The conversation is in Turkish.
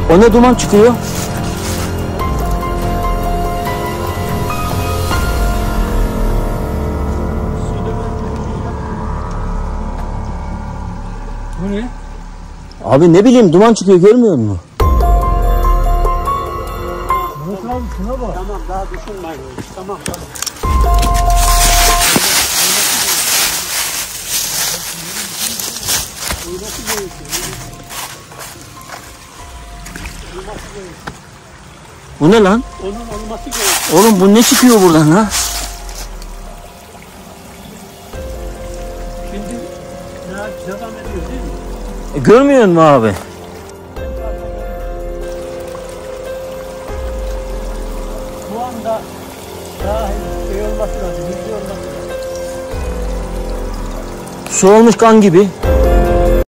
O ne duman çıkıyor? Bu ne? Abi ne bileyim duman çıkıyor, görmüyor musun? Murat abi şuna bak. Tamam, daha düşünmeyin. Tamam. Bu ne lan? Onun olması gerekiyor. Oğlum bu ne çıkıyor buradan ha? Şimdi devam ediyor değil mi? Görmüyor musun abi? Bu anda daha olması lazım. Hızlı olması lazım. Su olmuş kan gibi.